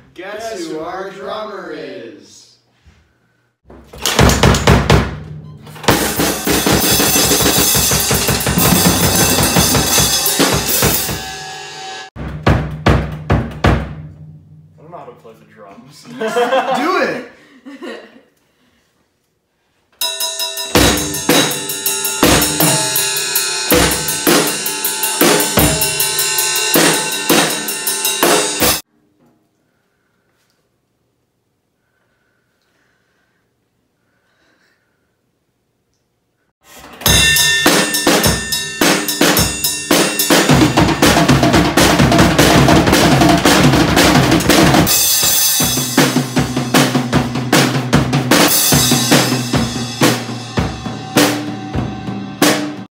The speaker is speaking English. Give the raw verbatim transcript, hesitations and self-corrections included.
Guess, Guess who our drummer is? I don't know how to play the drums. Do it!